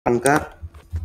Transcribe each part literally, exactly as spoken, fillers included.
arrancar.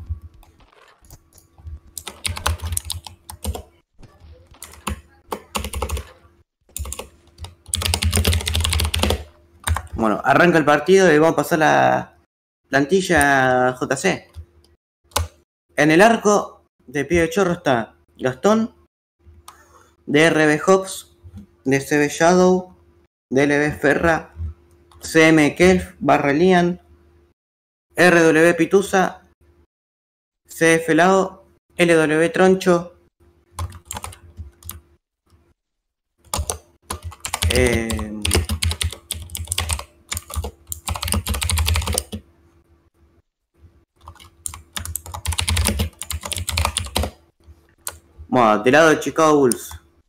Bueno, arranca el partido y vamos a pasar la plantilla J C. En el arco de Pibe Chorro está Gastón, D R B Hobbs, D C B Shadow, D L B Ferra, C M Kelf barra Lian, R W Pitusa, C F Lao, L W Troncho, eh, bueno, del lado de Chicago Bulls.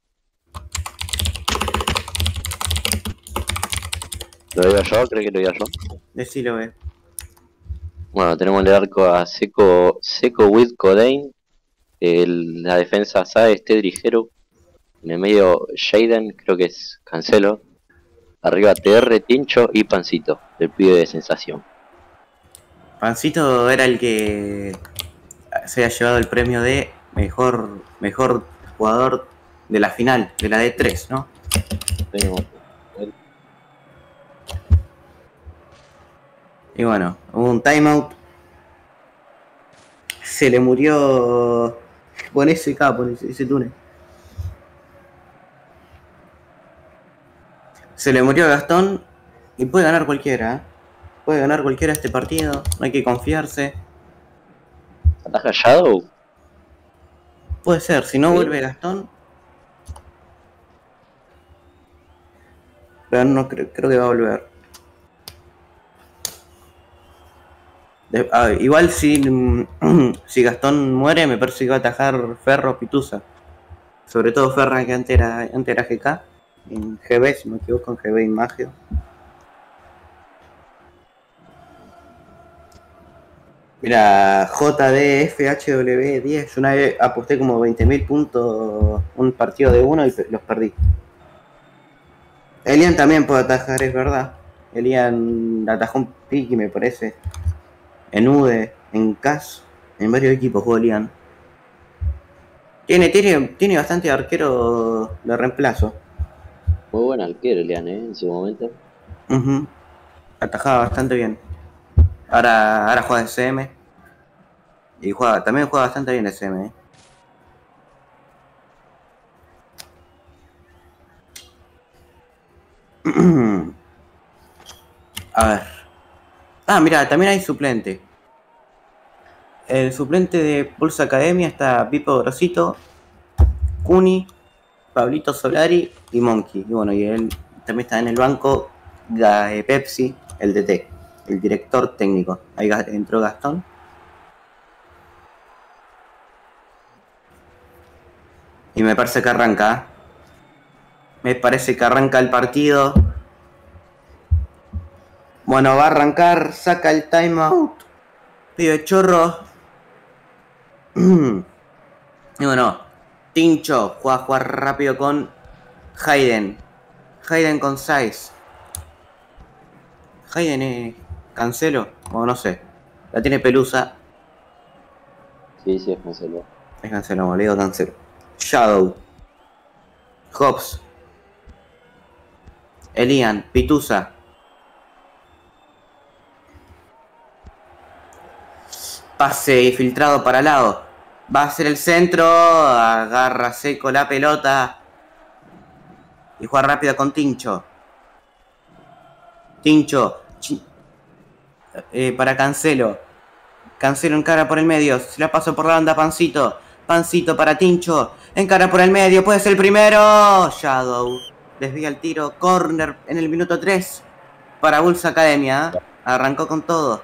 ¿Lo digo yo? ¿Creo que lo diga yo? Decilo, ve. Bueno, tenemos en el arco a Seco, Seco with Codain. El, la defensa Sae, Stedri, Hero. En el medio Jaden, creo que es Cancelo. Arriba T R, Tincho y Pancito, el pibe de sensación. Pancito era el que se ha llevado el premio de mejor, mejor jugador de la final, de la D tres, ¿no? Tenemos Y bueno, hubo un timeout. Se le murió. Pon ese capo, ese, ese túnel. Se le murió a Gastón. Y puede ganar cualquiera, ¿eh? Puede ganar cualquiera este partido. No hay que confiarse. ¿Ataja Shadow? Puede ser, si no Sí. vuelve Gastón. Pero no creo, creo que va a volver. De, ah, igual si, si Gastón muere, me parece que va a atajar Ferro Pitusa. Sobre todo Ferra, que antes era, antes era G K. En G B, si me equivoco, en G B y Magio. Mira, J D F H W diez. Yo una vez aposté como veinte mil puntos un partido de uno y los perdí. Elian también puede atajar, es verdad. Elian atajó un pique, me parece. En U D, en C A S, en varios equipos jugó Elian. Tiene, tiene, tiene bastante arquero de reemplazo. Muy buen arquero, Elian, ¿eh? En su momento. Uh-huh. Atajaba bastante bien. Ahora, ahora juega de C M. Y juega, también juega bastante bien de C M, ¿eh? A ver. Ah, mira, también hay suplente. El suplente de Pulse Academia está Pipo Grosito, Cuni, Pablito Solari y Monkey. Y bueno, y él también está en el banco de Pepsi, el D T, el director técnico. Ahí entró Gastón. Y me parece que arranca. Me parece que arranca el partido. Bueno, va a arrancar, saca el timeout. Pibe Chorro. Y bueno, Tincho juega a jugar rápido con Hayden. Hayden con Saiz. Hayden es Cancelo, o no sé. La tiene Pelusa. Sí, sí, es Cancelo. Es Cancelo, le digo Cancelo. Shadow. Hobbs. Elian, Pitusa. Pase filtrado para el lado. Va a ser el centro. Agarra seco la pelota. Y juega rápido con Tincho. Tincho. Eh, para Cancelo. Cancelo encara por el medio. Se la paso por la banda, Pancito. Pancito para Tincho. Encara por el medio. Puede ser el primero. Shadow. Desvía el tiro. Corner en el minuto tres. Para Bulls Academia. Arrancó con todo.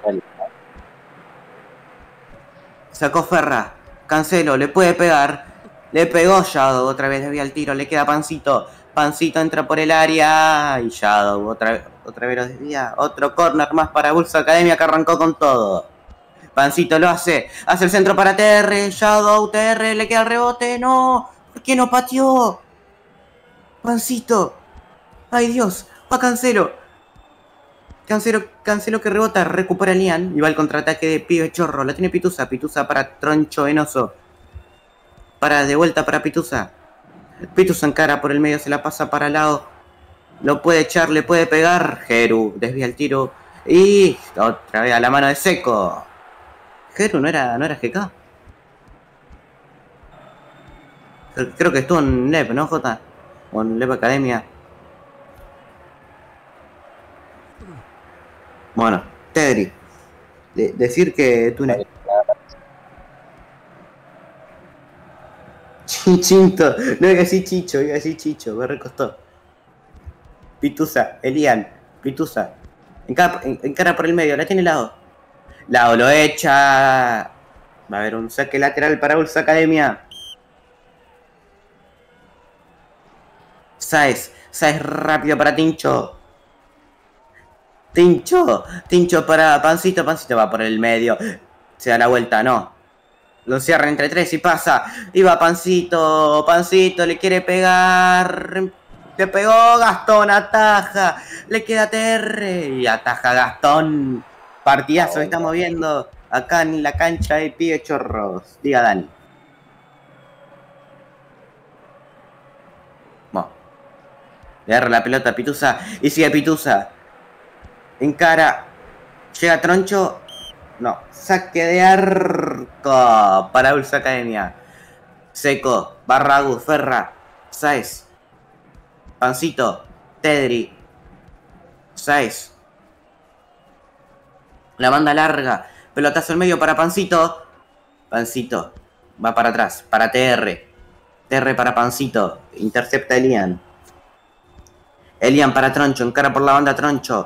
Sacó Ferra. Cancelo. Le puede pegar. Le pegó Shadow. Otra vez desvía el tiro. Le queda Pancito. Pancito entra por el área. Y Shadow. Otra, otra vez lo desvía. Otro corner más para Bulls Academia que arrancó con todo. Pancito lo hace. Hace el centro para T R. Shadow. T R. Le queda el rebote. No. ¿Por qué no pateó? Pancito. Ay Dios. Va Cancelo. Cancelo, Cancelo que rebota, recupera Lian y va al contraataque de Pibe Chorro. La tiene Pitusa, Pitusa para Troncho Venoso. Para de vuelta para Pitusa. Pitusa encara por el medio, se la pasa para el lado. Lo puede echar, le puede pegar. Geru desvía el tiro. Y otra vez a la mano de Seco. Geru no era, no era G K. Creo que estuvo en L E P, ¿no, Jota? O en L E P Academia. Bueno, Tedri. De decir que tú... Chinchito. No diga así Chicho, diga así Chicho. Me recostó. Pitusa, Elian. Pitusa. Encara, encara por el medio, la tiene Lao. Lao lo echa. Va a haber un saque lateral para Ulsa Academia. Saez. Saez rápido para Tincho. Tincho. Tincho para Pancito. Pancito va por el medio. Se da la vuelta, no. Lo cierra entre tres y pasa. Y va Pancito. Pancito le quiere pegar. Le pegó Gastón. Ataja. Le queda T R. Y ataja Gastón. Partidazo que estamos viendo acá en la cancha de Pibe Chorros. Diga Dani. Bueno. Le agarra la pelota a Pitusa. Y sigue Pitusa. Encara. Llega Troncho. No. Saque de arco para Ulsa Academia. Seco. Barragus. Ferra. Saez. Pancito. Tedri. Saez. La banda larga. Pelotazo en medio para Pancito. Pancito. Va para atrás. Para T R. T R para Pancito. Intercepta Elian. Elian para Troncho. Encara por la banda Troncho.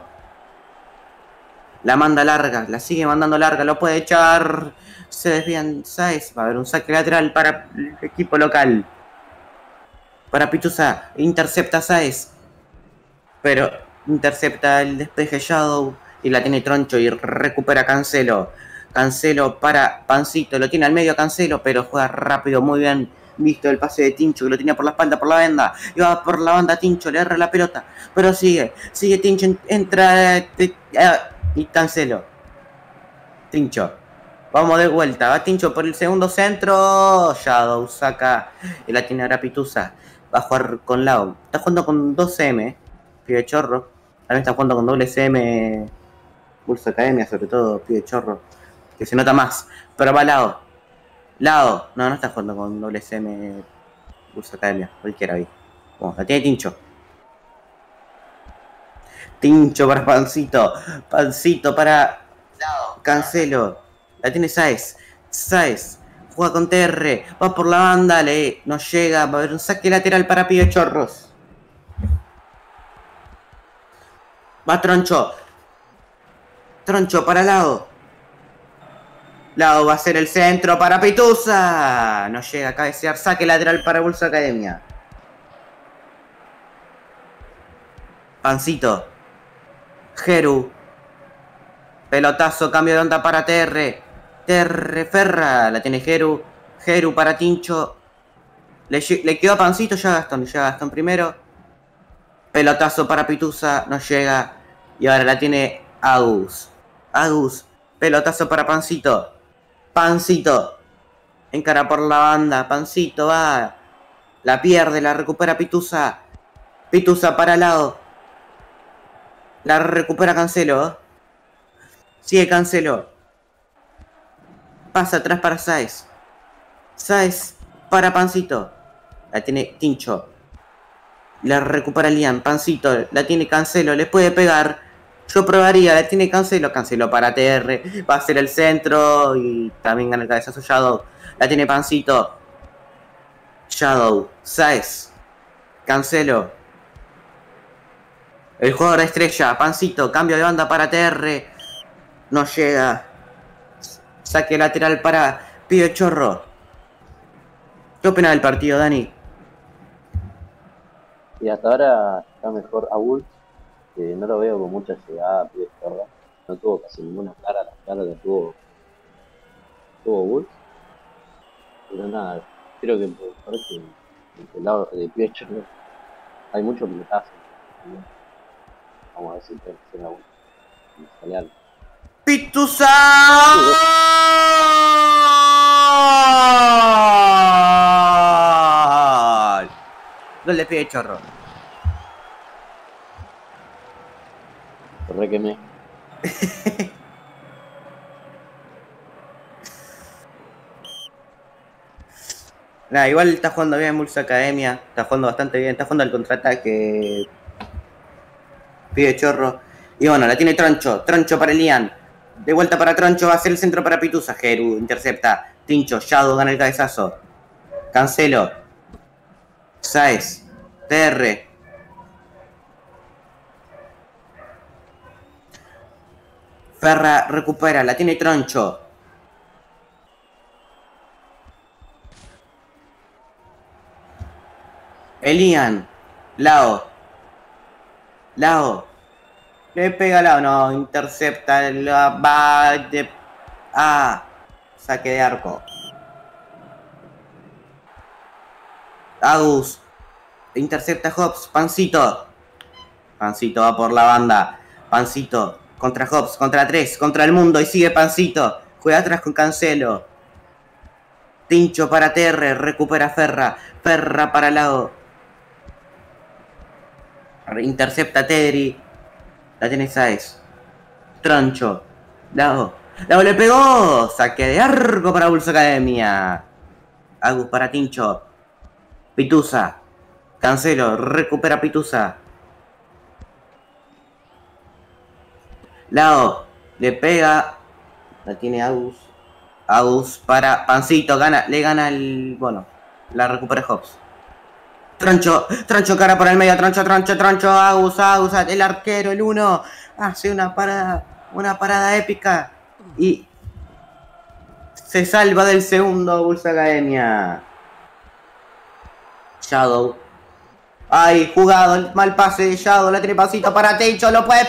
La manda larga. La sigue mandando larga. Lo puede echar. Se desvían Saez. Va a haber un saque lateral para el equipo local. Para Pitusa. Intercepta Saez. Pero intercepta el despeje Shadow. Y la tiene Troncho y recupera Cancelo. Cancelo para Pancito. Lo tiene al medio Cancelo, pero juega rápido, muy bien. Visto el pase de Tincho, que lo tenía por la espalda, por la banda. Y va por la banda Tincho, le agarra la pelota. Pero sigue, sigue Tincho, entra eh, y Cancelo. Tincho. Vamos de vuelta. Va Tincho por el segundo centro. Shadow saca. Y la tiene ahora Pitusa. Va a jugar con Lao. Está jugando con dos M. Pibe Chorro. También está jugando con doble C M. Ulsa Academia, sobre todo, Pibe Chorro. Que se nota más. Pero va Lao. Lao. No, no está jugando con doble C M. Ulsa Academia. Cualquiera ahí. Bueno, la tiene Tincho. Tincho para Pancito. Pancito para Cancelo. La tiene Saez. Saez. Juega con T R. Va por la banda. Le no llega. Va a haber un saque lateral para Pibe Chorros. Va Troncho. Troncho para Lao. Lao va a ser el centro para Pitusa. No llega a cabecear. Saque lateral para Ulsa Academia. Pancito. Geru. Pelotazo. Cambio de onda para T R. T R Ferra. La tiene Geru. Geru para Tincho. Le, le quedó a Pancito. Ya Gastón. Ya Gastón primero. Pelotazo para Pitusa. No llega. Y ahora la tiene Agus. Agus. Pelotazo para Pancito. Pancito. Encara por la banda. Pancito va. La pierde. La recupera Pitusa. Pitusa para el lado. La recupera Cancelo. Sigue Cancelo. Pasa atrás para Saez. Saez para Pancito. La tiene Tincho. La recupera Lian. Pancito. La tiene Cancelo. Le puede pegar. Yo probaría. La tiene Cancelo. Cancelo para T R. Va a ser el centro. Y también gana el cabezazo Shadow. La tiene Pancito. Shadow. Saez. Cancelo. El jugador estrella. Pancito. Cambio de banda para T R. No llega. Saque lateral para Pibe Chorro. ¿Qué opina del partido, Dani? Y hasta ahora está mejor Abul, que no lo veo con mucha llegada, Pibe Chorro. No tuvo casi ninguna cara, la cara que tuvo tuvo Abul. Pero nada, creo que por parte del lado de Pibe Chorro hay mucho pelotazo. Vamos a ver si puede ser Abul. Sale algo. ¡Pitusa! Gol de Pibe Chorro. Re que me. Nah, igual está jugando bien Bulls Academia. Está jugando bastante bien. Está jugando al contraataque. Pibe Chorro. Y bueno, la tiene Troncho. Troncho para Elian. De vuelta para Troncho. Va a ser el centro para Pitusa. Geru intercepta. Tincho. Shadow gana el cabezazo. Cancelo. Saez. T R. Ferra recupera. La tiene Troncho. Elian. Lao. Lao. Le pega Lao. No, intercepta. La va de... Ah. Saque de arco. Agus. Intercepta Hobbs. Pancito. Pancito va por la banda. Pancito. Contra Hobbs. Contra tres. Contra el mundo. Y sigue Pancito. Juega atrás con Cancelo. Tincho para T R. Recupera Ferra. Ferra para Lao. Intercepta Tedri. La tiene Saez. Troncho. Lao. Lao le pegó. Saque de arco para Bulls Academia. Agus para Tincho. Pitusa. Cancelo. Recupera Pitusa. Lao. Le pega. La tiene Agus. Agus para Pancito. Gana. Le gana el... Bueno. La recupera Hobbs. Troncho, Troncho cara por el medio, Troncho, Troncho, Troncho, Agus, Agus, el arquero, el uno, hace una parada, una parada épica y se salva del segundo Bulls Academia. Shadow. Ay, jugado, mal pase de Shadow, la tiene Pancito para Tincho, lo puede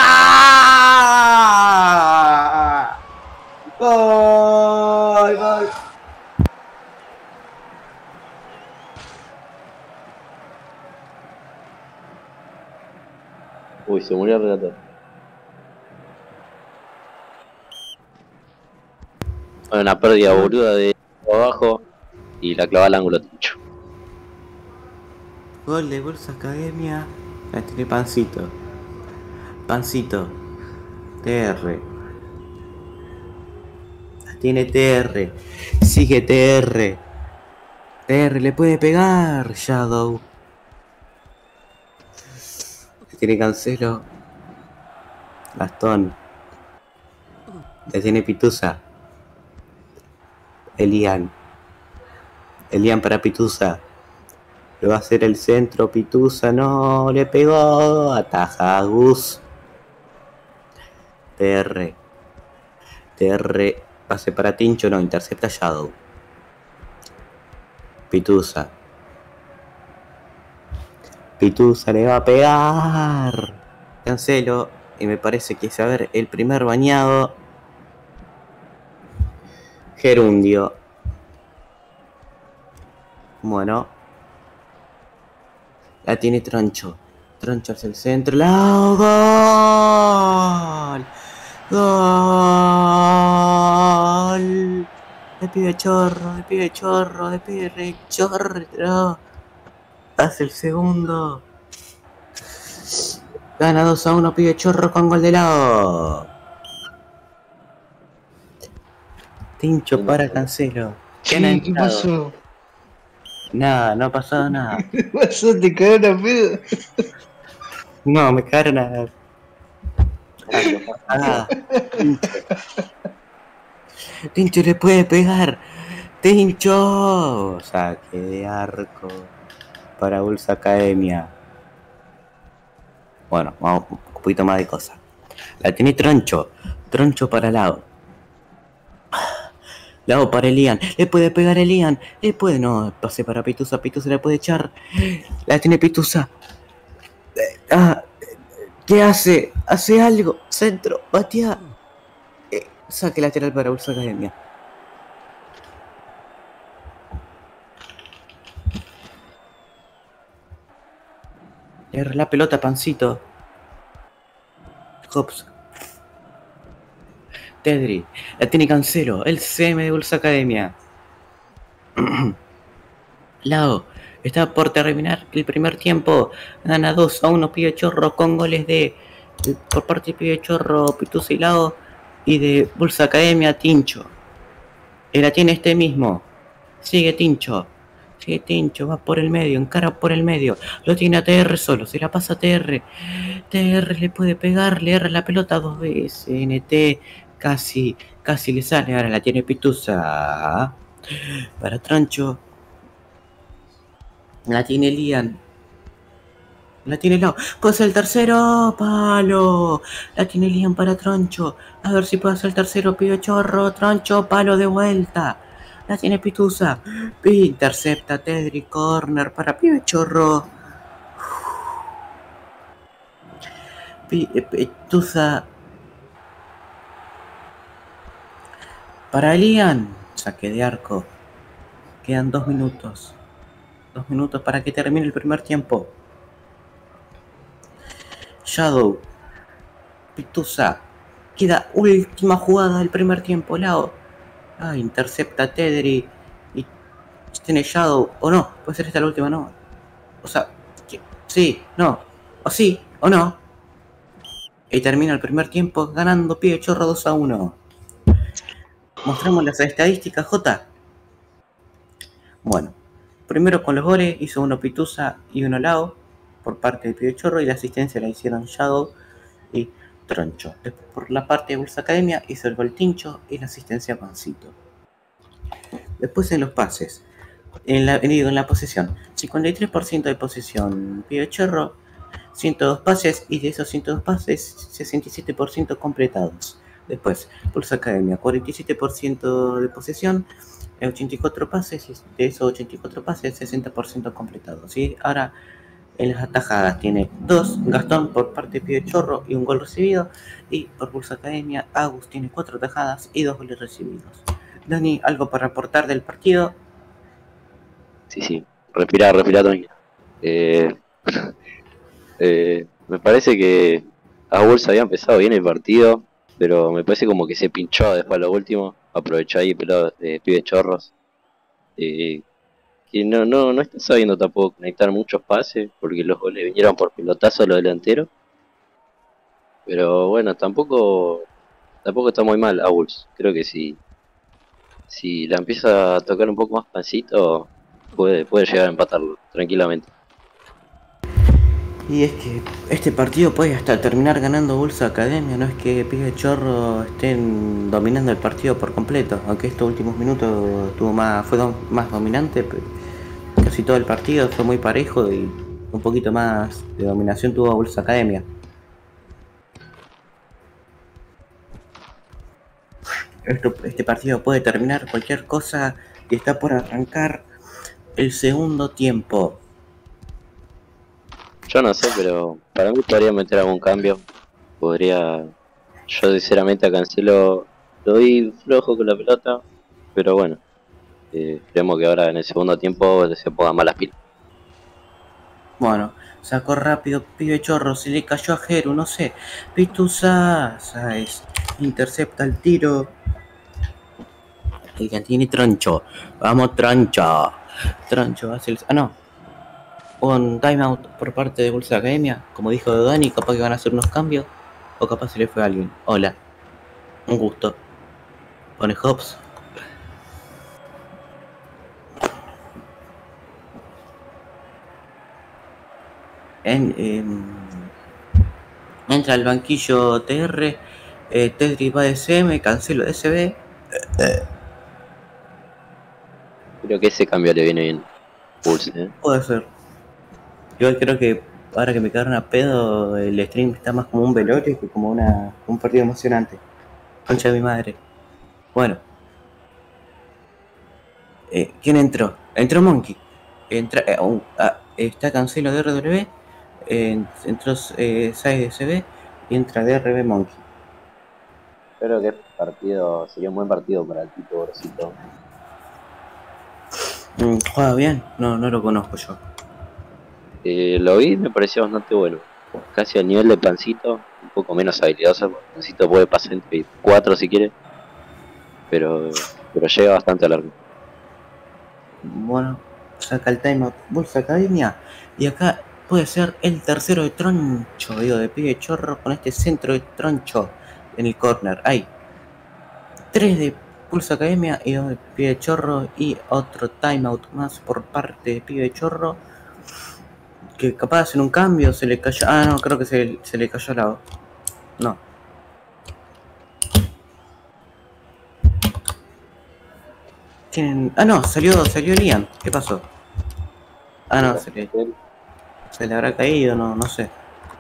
patar. Gol, gol. Uy, se murió el relator. Una pérdida boluda de abajo y la clava al ángulo Tincho. Gol de Bulls Academia. La tiene Pancito. Pancito. T R. La tiene T R. Sigue T R. T R le puede pegar. Shadow. La tiene Cancelo. Gastón. La tiene Pitusa. Elian. Elian para Pitusa. Le va a hacer el centro. Pitusa. No, le pegó. Ataja Agus. T R. T R. Pase para Tincho. No, intercepta Shadow. Pitusa. Pitusa le va a pegar. Cancelo. Y me parece que es, a ver, el primer bañado. Gerundio. Bueno. La tiene Troncho. Troncho hacia el centro. ¡La gol! ¡Gol! De Pibe Chorro, de Pibe Chorro, de Pibe Chorro. Hace el segundo. Gana dos a uno Pibe Chorro con gol de lado. Tincho para Cancelo. Sí, ¿qué pasó? Nada, no ha pasado nada. ¿Qué pasó? ¿Te cagaron a pedo? No, me cagaron a... nada. Tincho. Tincho le puede pegar. Tincho. Saque de arco para Bulls Academia. Bueno, vamos un poquito más de cosas. La tiene Troncho. Troncho para Lao. Lao para Elian. Le puede pegar a Elian. Le puede. No, pase para Pitusa. Pitusa le puede echar. La tiene Pitusa. Ah, ¿qué hace? Hace algo. Centro. Batea. Eh, saque lateral para Bulls Academia. Le agarra la pelota, Pancito. Hobbs. Tedri. La tiene Cancelo. El C M de Bulls Academia. Lao. Está por terminar el primer tiempo. Gana dos a uno Pibe Chorro con goles de, de por parte de Pibe Chorro, Pituza y Lao. Y de Bulls Academia, Tincho. Y la tiene este mismo. Sigue Tincho. Sigue Tincho. Va por el medio. Encara por el medio. Lo tiene a T R solo. Se la pasa a T R. T R le puede pegar. Le erra la pelota dos veces. N T casi. Casi le sale. Ahora la tiene Pituza. Para Trancho. La tiene Lian. La tiene Lao. Puede ser el tercero. Palo. La tiene Lian para Troncho. A ver si puede ser el tercero. Pibe Chorro. Troncho. Palo de vuelta. La tiene Pituza. Intercepta Tedri. Corner para Pibe Chorro. Pituza. Para Lian. Saque de arco. Quedan dos minutos. Dos minutos para que termine el primer tiempo. Shadow. Pituza. Queda última jugada del primer tiempo. Lao. Ah, intercepta Tedri. Y tiene Shadow. O no. Puede ser esta la última, no. O sea, sí, no. O sí, o no. Y termina el primer tiempo ganando Pibe Chorro dos a uno. Mostramos las estadísticas, J. Bueno. Primero con los goles hizo uno Pituza y uno Lao por parte de Pibe Chorro y la asistencia la hicieron Shadow y Troncho. Después por la parte de Bulls Academia hizo el gol Tincho y la asistencia Pancito. Después en los pases, en la, en la posesión, cincuenta y tres por ciento de posesión Pibe Chorro, ciento dos pases y de esos ciento dos pases, sesenta y siete por ciento completados. Después, Bulls Academia, cuarenta y siete por ciento de posesión, ochenta y cuatro pases, y de esos ochenta y cuatro pases, sesenta por ciento completados. ¿Sí? Ahora, en las atajadas tiene dos, Gastón por parte de Pibe Chorro y un gol recibido. Y por Bulls Academia, Agus tiene cuatro atajadas y dos goles recibidos. Dani, ¿algo para aportar del partido? Sí, sí. Respira, respira, Tony. Eh, eh, me parece que a Bulls había empezado bien el partido, pero me parece como que se pinchó después a lo último. Aprovechó ahí pelado de Pibe Chorros. Eh, que no, no, no está sabiendo tampoco conectar muchos pases, porque los goles vinieron por pelotazo a los delanteros. Pero bueno, tampoco tampoco está muy mal a Bulls. Creo que si, si la empieza a tocar un poco más Pancito, puede, puede llegar a empatarlo tranquilamente. Y es que este partido puede hasta terminar ganando Bulls Academia, no es que Pibe Chorro estén dominando el partido por completo, aunque estos últimos minutos tuvo más, fue do, más dominante, pero casi todo el partido fue muy parejo y un poquito más de dominación tuvo Bulls Academia. Esto, este partido puede terminar cualquier cosa y está por arrancar el segundo tiempo. Yo no sé, pero para mí podría meter algún cambio. Podría. Yo sinceramente a Cancelo lo vi flojo con la pelota, pero bueno. Eh, esperemos que ahora en el segundo tiempo se ponga más las pilas. Bueno, sacó rápido Pibe Chorro, se le cayó a Jeru, no sé. Pituza, ¿sabes? Intercepta el tiro. El que tiene Troncho. Vamos, Troncho. Troncho hace el. Ah, no. Un timeout por parte de Bulls Academia. Como dijo Dani, capaz que van a hacer unos cambios. O capaz se le fue a alguien. Hola. Un gusto. Pone Hobbs. En, eh, entra al banquillo T R. Eh, Tedri va de C M. Cancelo de S B. Creo que ese cambio le viene bien. Bulls, ¿eh? Puede ser. Yo creo que ahora que me quedaron a pedo, el stream está más como un velorio que como una, un partido emocionante. Concha de mi madre. Bueno. Eh, ¿Quién entró? Entró Monkey. Entra, eh, uh, ah, está Cancelo de R W. Eh, entró eh, Sai de S B. Y entra de R B Monkey. Creo que este partido sería un buen partido para el Tito Gorosito. Mm, ¿Juega bien? No, no lo conozco yo. Eh, lo vi, me pareció bastante bueno. Casi al nivel de Pancito, un poco menos habilidosa. Necesito puede pasar entre cuatro si quiere. Pero, pero llega bastante a largo. Bueno, saca el timeout Bulls Academia. Y acá puede ser el tercero de Troncho, digo, de pibe chorro con este centro de Troncho en el corner. Hay tres de Pulse Academia y dos de pibe chorro y otro timeout más por parte de pibe chorro. Que capaz hacen un cambio, se le cayó. Ah, no, creo que se, se le cayó la. No. Tienen. Ah, no, salió, salió Liam. ¿Qué pasó? Ah, no, se le, se le habrá caído, no, no sé.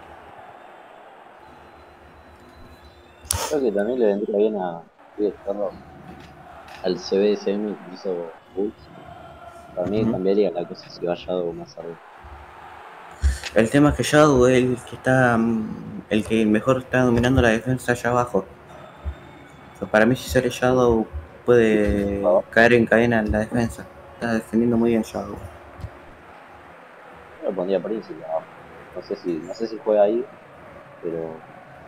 Creo que también le vendría bien a Chorro al C B S M que hizo Bulls. Para mí Uh-huh. cambiaría la cosa si vaya algo más arriba. El tema es que Shadow es el que está. El que mejor está dominando la defensa allá abajo. O sea, para mí, si sale Shadow, puede Oh. caer en cadena en la defensa. Está defendiendo muy bien Shadow. Yo lo pondría Príncipe abajo. No sé si, no sé si juega ahí, pero.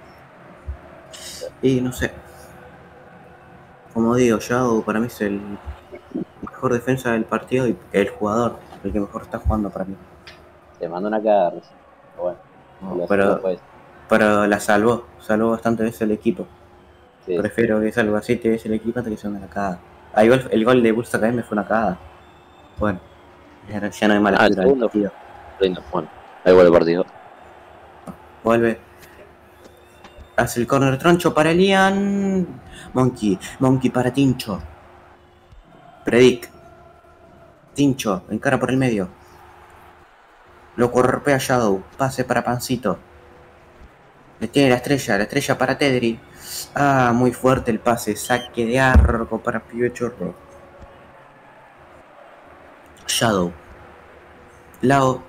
Y no sé. Como digo, Shadow para mí es el mejor defensa del partido y el jugador, el que mejor está jugando para mí. Se mandó una cagada recién. Pero bueno. No, lo, pero, lo puedes. pero la salvó, salvó bastante veces el equipo. Sí. Prefiero que salga siete veces el equipo antes que sea una cagada. Ah, igual el gol de Bulls Academy fue una cagada. Bueno, ya, ya no hay mala Ah, el escritura del segundo partido. lindo. Bueno, ahí vuelve el partido. Vuelve. Hace el corner Troncho para Elian. Monkey, Monkey para Tincho. Predic. Tincho, encara por el medio. Lo corropea Shadow. Pase para Pancito. Le tiene la estrella, la estrella para Teddy. Ah, muy fuerte el pase. Saque de arco para Pibe Chorro. Shadow. Lao.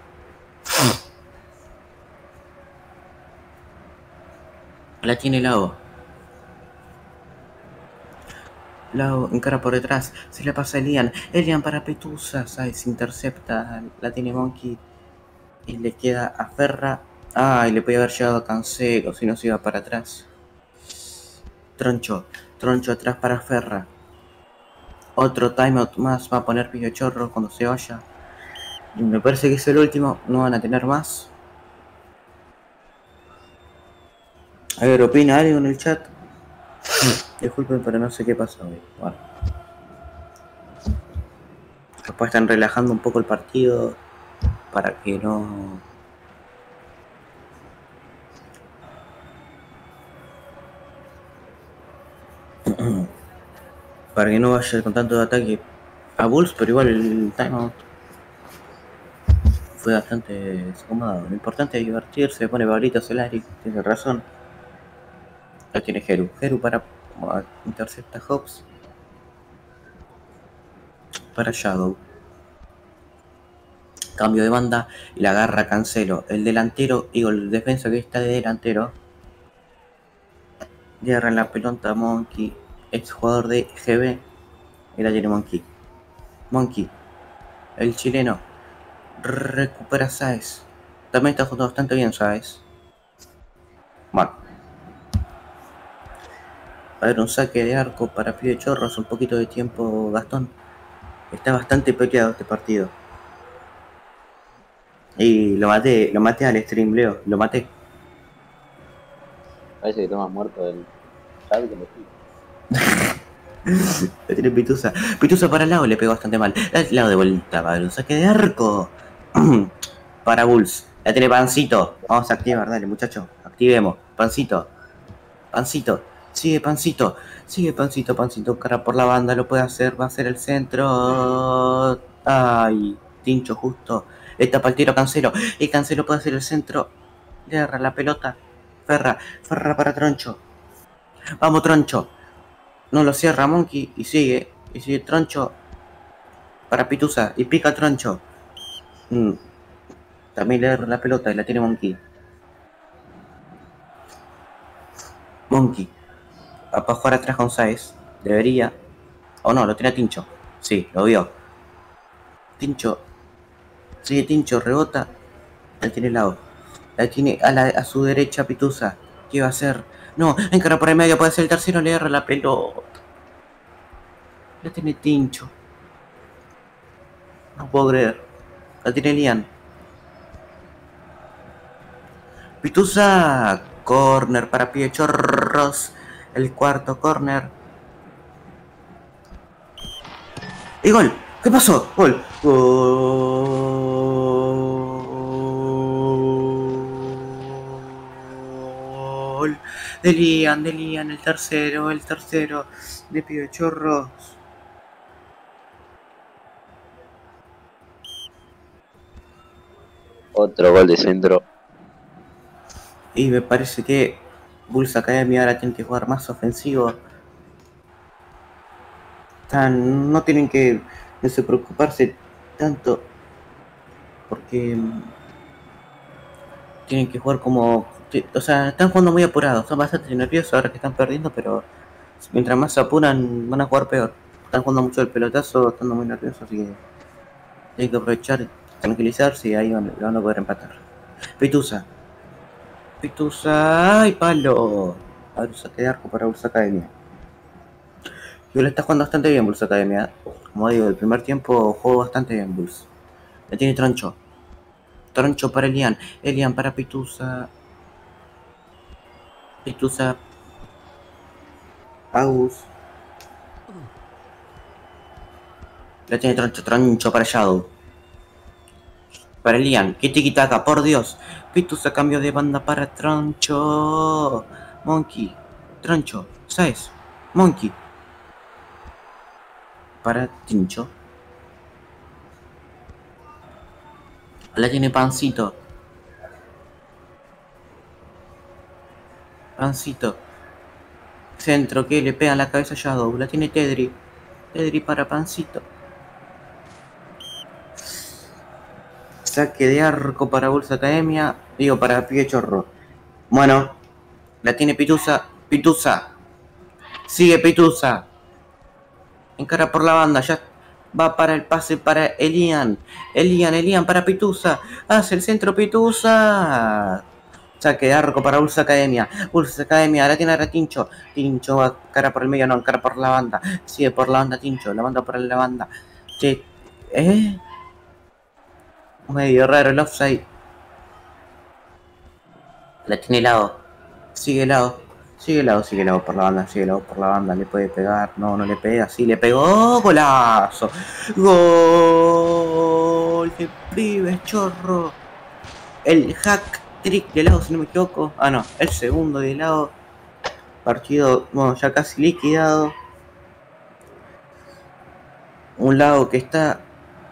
La tiene Lao. Lao encara por detrás. Se le pasa a Elian. Elian para Petusa. Se intercepta. La tiene Monkey. Y le queda a Ferra. Ah, y le podía haber llegado a Cancelo si no se iba para atrás. Troncho. Troncho atrás para Ferra. Otro timeout más va a poner Pibe Chorro cuando se vaya. Y me parece que es el último. No van a tener más. A ver, opina algo en el chat. Disculpen, pero no sé qué pasa hoy. Bueno. Después están relajando un poco el partido para que no. para que no vaya con tanto de ataque a Bulls, pero igual el timeout fue bastante desacomodado. Lo importante es divertirse, pone Pablito Solari, tiene razón. Ya tiene Heru. Heru para intercepta Hobbs. Para Shadow. Cambio de banda y la agarra Cancelo. El delantero, digo, el defensa que está de delantero. Agarra en la pelota Monkey, ex jugador de G B. Y la tiene Monkey. Monkey, el chileno. Recupera Sáez. También está jugando bastante bien Sáez. Bueno. A ver, un saque de arco para Pibe Chorros. Un poquito de tiempo, Gastón. Está bastante peleado este partido. Y lo maté, lo maté al stream, Leo. Lo maté. Parece que está más muerto del chat que lo Le tiene Pitusa. Pitusa para el lado, le pegó bastante mal. El lado de vuelta, para un saque de arco. para Bulls. La tiene Pancito. Vamos a activar, dale, muchachos. Activemos. Pancito. Pancito. Sigue Pancito. Sigue Pancito, Pancito. Cara por la banda, lo puede hacer. Va a ser el centro. Ay, Tincho justo. Le tapa el tiro a Cancelo. Y Cancelo puede hacer el centro. Le agarra la pelota. Ferra. Ferra para Troncho. Vamos, Troncho. No lo cierra Monkey y sigue. Y sigue Troncho para Pitusa. Y pica Troncho. Mm. También le da la pelota y la tiene Monkey. Monkey. Va para jugar atrás con Sáez. Debería. O no, lo tiene Tincho. Sí, lo vio. Tincho. Sigue Tincho, rebota. La tiene Lao. La tiene a, la, a su derecha Pitusa. ¿Qué va a hacer? No, encara por el medio, puede ser el tercero, le erra la pelota. La tiene Tincho. No puedo creer. La tiene Lian. Pitusa. Corner para Piechorros. El cuarto corner. Y gol. ¿Qué pasó? Gol. Gol. De Lian, de Lian, el tercero, el tercero de Piechorros. Otro gol de centro. Y me parece que Bulls Academy ahora tiene que jugar más ofensivo. Están, no tienen que no se preocuparse tanto porque mm, tienen que jugar como, o sea, están jugando muy apurados, son bastante nerviosos ahora que están perdiendo, pero mientras más se apuran van a jugar peor. Están jugando mucho el pelotazo, están muy nerviosos, así que tienen que aprovechar, tranquilizarse y ahí van, van a poder empatar. Pitusa. Pitusa, ¡ay, palo! A ver, saque de arco para Bulls Academy. Yo le está jugando bastante bien Bulls Academia. Como digo, el primer tiempo jugó bastante bien Bulls. Le tiene Troncho. Troncho para Elian. Elian para Pitusa. Pitusa. Agus. Le tiene Troncho. Troncho para Shadow. Para Elian. Que tiki-taka, por Dios. Pitusa cambio de banda para Troncho. Monkey. Troncho. ¿Sabes? Monkey. Para Tincho. La tiene Pancito. Pancito. Centro que le pega en la cabeza a Shadow. La tiene Tedri. Tedri para Pancito. Saque de arco para Bulls Academia. Digo, para Piechorro. Bueno. La tiene Pitusa. Pitusa. Sigue Pitusa. Encara por la banda. Ya va para el pase para Elian. Elian, Elian para Pitusa. Hace el centro Pitusa. Saque de arco para Bulls Academia. Bulls Academia. La tiene ahora Tincho. Tincho va cara por el medio. No, cara por la banda. Sigue por la banda Tincho. La banda por la banda. Che. ¿Eh? Medio raro el offside. La tiene helado. Sigue helado. Sigue helado, sigue helado por la banda, sigue helado por la banda. Le puede pegar. No, no le pega. Sí, le pegó. Golazo. Gol de Pibes Chorro. El hack trick de helado, si no me equivoco. Ah, no. El segundo de helado. Partido, bueno, ya casi liquidado. Un lado que está...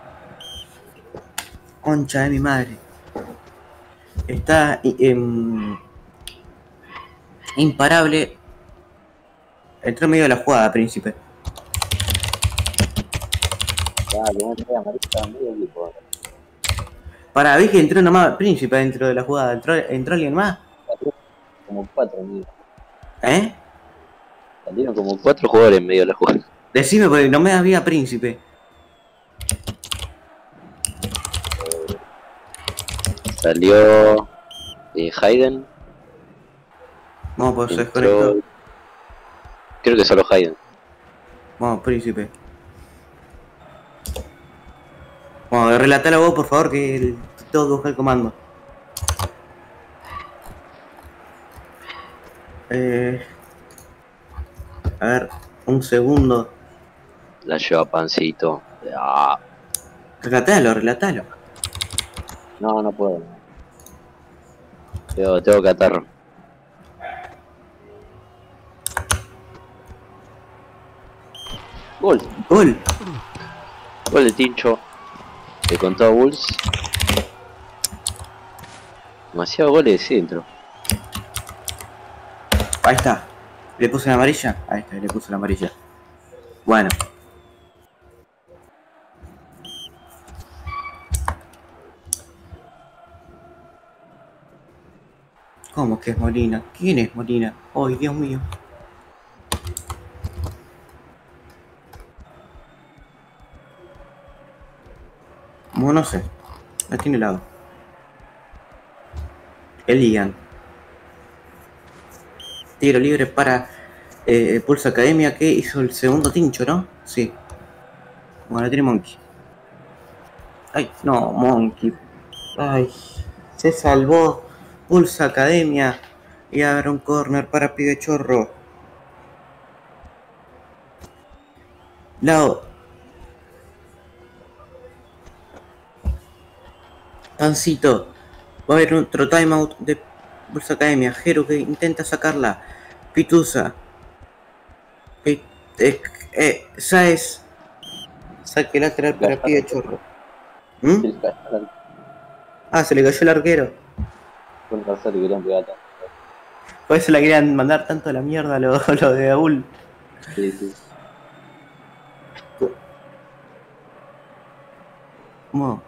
Concha de mi madre. Está... Eh, imparable. Entró en medio de la jugada, Príncipe. Ah, que no te amarilla medio equipo. Para, vi que entró nomás Príncipe dentro de la jugada. ¿Entró, entró alguien más? Como cuatro, amigo. ¿Eh? Salieron como cuatro jugadores en medio de la jugada. Decime porque no me había Príncipe. Salió eh, Hayden. Vamos, pues se Entró... desconectó. Creo que solo Hayden. Vamos, Príncipe. Vamos, relatalo vos, por favor, que el, todo busca el comando. Eh, a ver, un segundo. La lleva Pancito. Ah, Relatalo, relatalo. no, no puedo. Tengo, tengo catarro. Gol. Gol. Gol de Tincho. Le contó a Bulls. Demasiado goles de centro. Ahí está. ¿Le puse la amarilla? Ahí está, le puse la amarilla. Bueno. ¿Cómo que es Molina? ¿Quién es Molina? ¡Ay, Dios mío! Bueno, no sé. La tiene helado. Elian. Tiro libre para eh, Pulsa Academia, que hizo el segundo tincho, ¿no? Sí. Bueno, tiene Monkey. Ay, no, Monkey. Ay, se salvó Pulsa Academia. Y ahora un corner para Pibe Chorro. Lao. Pancito. Va a haber otro timeout de Pulsa Academia. Jero que intenta sacarla. Pitusa. Pit eh, eh, Saez. Saque lateral para Pibe Chorro. ¿Mm? Ah, se le cayó el arquero. Por eso la querían mandar tanto a la mierda lo, lo de Aul. Sí, sí. ¿Cómo?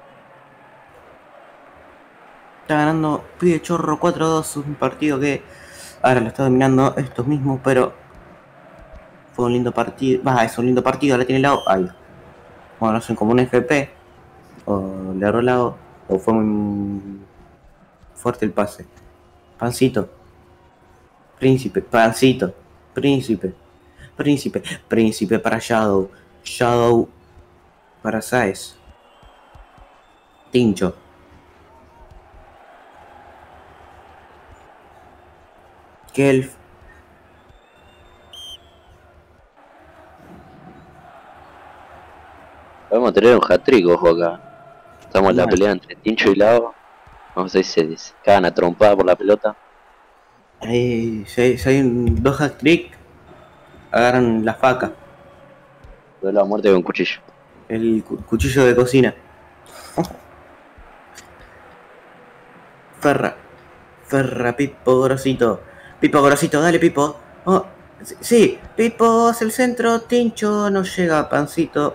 Está ganando Pibe Chorro cuatro a dos. Un partido que ahora lo está dominando estos mismos, pero fue un lindo partido. Va, es un lindo partido. La tiene el lado. Ahí. Bueno, no sé, como un F P. O le agarró el lado. O fue muy fuerte el pase. Pancito. Príncipe. Pancito. Príncipe. Príncipe. Príncipe para Shadow. Shadow para Saez. Tincho. Kelf. Vamos a tener un hat-trick, ojo acá. Estamos en la Mal. pelea entre Tincho y Lao. Vamos a ver si se, se cagan a trompada por la pelota. Ahí, si hay, si hay un, dos hat trick, agarran la faca. Duelo a muerte con cuchillo. El cu cuchillo de cocina. Ferra. Ferra, Pipo Grosito. Pipo Grosito, dale Pipo. Oh, sí, Pipo hacia el centro. Tincho no llega, Pancito.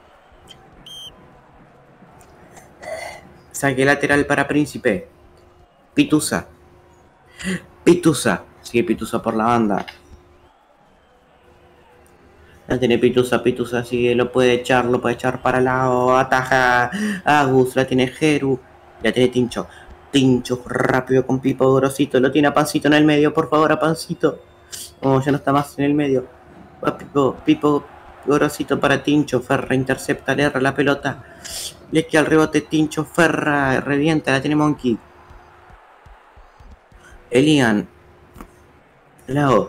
Saque lateral para Príncipe. Pitusa. Pitusa. Sigue Pitusa por la banda. La tiene Pitusa, Pitusa sigue, lo puede echar, lo puede echar para el lado, ataja Agus, la tiene Jeru, la tiene Tincho. Tincho rápido con Pipo Grosito, lo tiene a Pancito en el medio, por favor a Pancito. Oh, ya no está más en el medio. Va Pipo, Pipo Grosito para Tincho, Ferra intercepta, le erra la pelota. Le queda el rebote Tincho, Ferra, revienta, la tiene Monkey. Elian. Lao.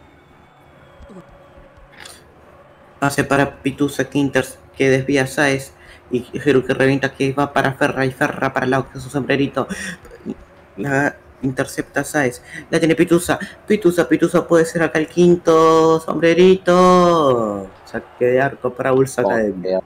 Pase para Pitusa Quinters que desvía a Saez y Jeru que revienta que va para Ferra y Ferra para el lado que su sombrerito. La intercepta Saez. La tiene Pitusa. Pitusa, Pitusa puede ser acá el quinto sombrerito. Saque de arco para Pulsa Academia.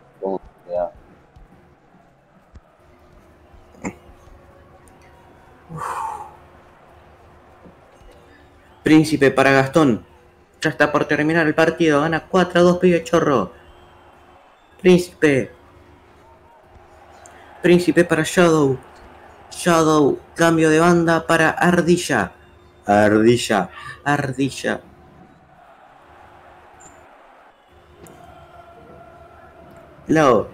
Príncipe para Gastón. Ya está por terminar el partido. Gana cuatro a dos Pibe Chorro. Príncipe. Príncipe para Shadow. Shadow. Cambio de banda para Ardilla. Ardilla. Ardilla. Lao.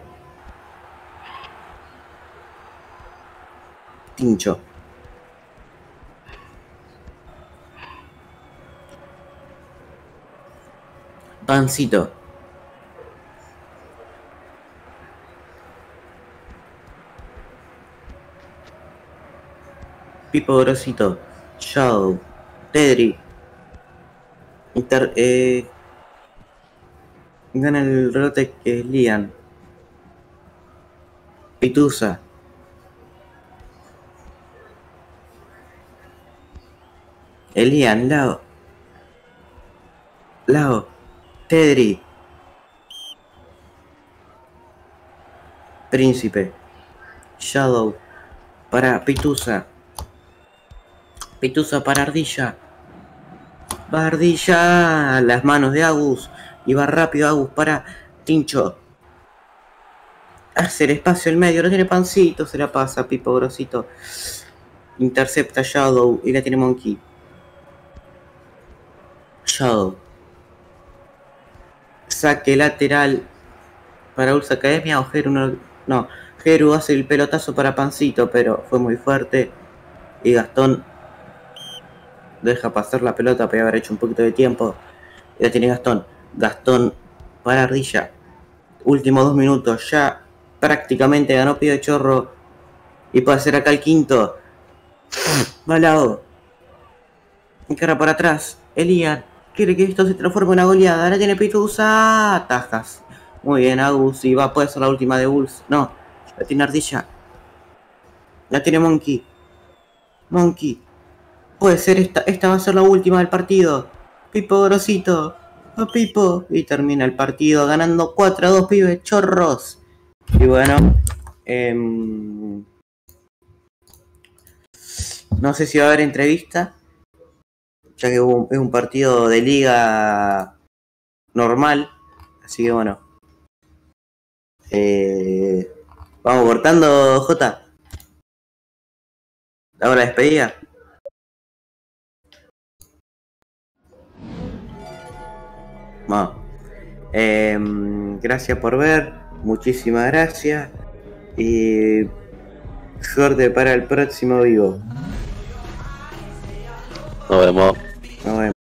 Tincho. Pancito. Pipo Grosito. Shadow. Tedri. Inter, eh, gana el rebote que es Lian. Pitusa. Elian, Lao. Lao. Tedri. Príncipe. Shadow. Para Pitusa. Pitusa para Ardilla. Va Ardilla. Las manos de Agus. Y va rápido Agus para Tincho. Hace el espacio el medio. Lo tiene Pancito. Se la pasa Pipo Grosito. Intercepta Shadow. Y la tiene Monkey. Shadow. Saque lateral para Pulsa Academia o Jeru no, no, Jeru hace el pelotazo para Pancito, pero fue muy fuerte y Gastón deja pasar la pelota, podía haber hecho un poquito de tiempo. Y la tiene Gastón. Gastón para Ardilla. Últimos dos minutos, ya prácticamente ganó Pío Chorro. Y puede ser acá el quinto. Balao. Encara por atrás. Elian quiere que esto se transforme en una goleada. Ahora tiene Pitusa. Atajas. Muy bien, Agus. Y va, puede ser la última de Bulls. No, la tiene Ardilla. La tiene Monkey. Monkey. Puede ser esta. Esta va a ser la última del partido. Pipo Grosito. A Pipo. Y termina el partido ganando cuatro a dos, pibes chorros. Y bueno. Eh, no sé si va a haber entrevista. Ya que es un partido de liga normal. Así que bueno. Eh, vamos cortando, Jota. Ahora despedida. Bueno. Eh, gracias por ver. Muchísimas gracias. Y suerte para el próximo vivo. Nos vemos. Nos vemos.